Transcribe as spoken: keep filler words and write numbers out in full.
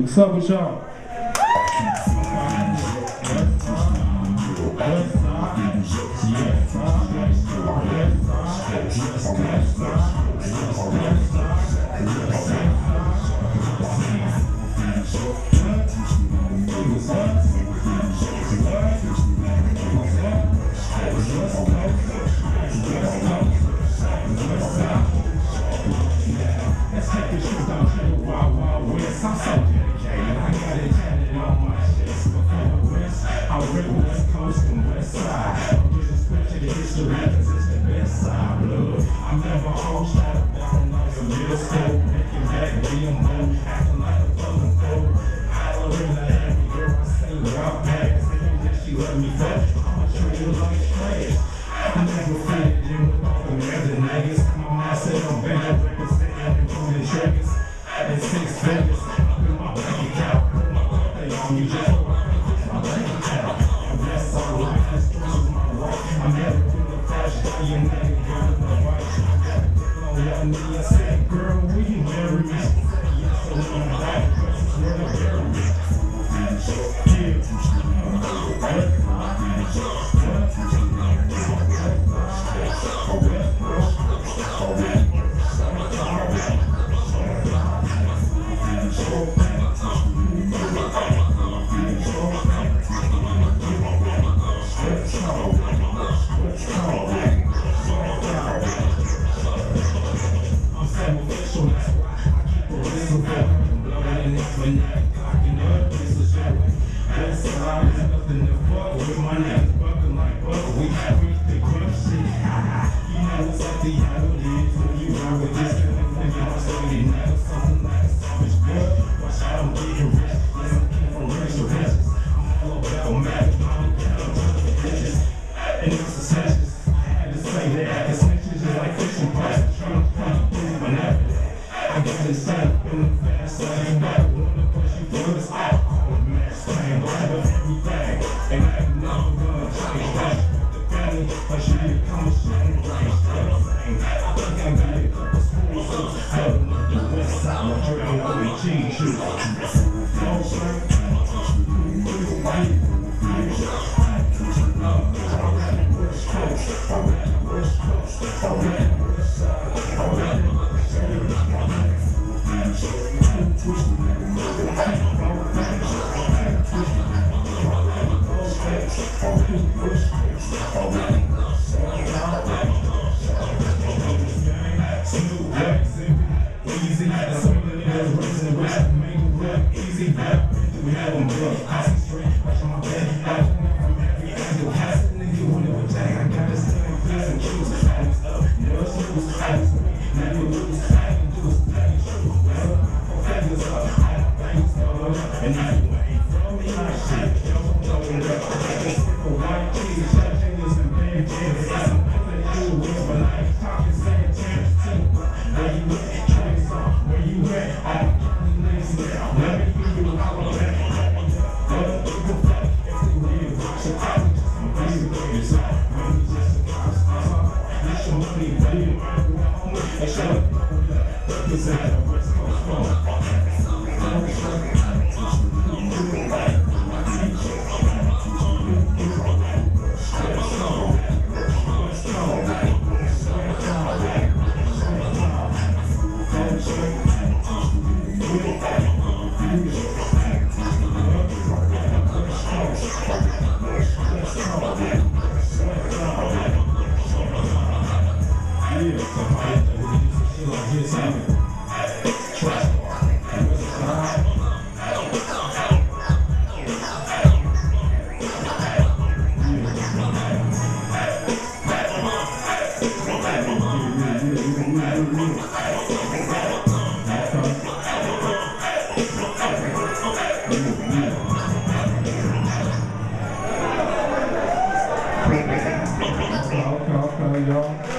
What's up with y'all? Let's take this trip down to the wild, wild west. I'm so dedicated. I got it tatted on my chest. Before the west, I rip west coast and west side. I'm getting split to the history because it's the best side. Blood. I'm never old, shot up down like a middle school. Making back being moved, acting like a fucking fool. Hollering at every girl I see walk past. Thinking that she let me fuck. I'ma treat her like trash. I never fitted in with all the other niggas. My mind said I'm better representing including triggers. And six figures up in my bank account. Put my birthday on you just so I can fix my bank account. And that's all life, this choice is my right. I'm never in the flash, tell you nigga, girl, in the white. I got a girl on one knee and said, girl, will you marry me? She said, yes, so when I'm back, this is where they bury me. Okay, okay, y'all.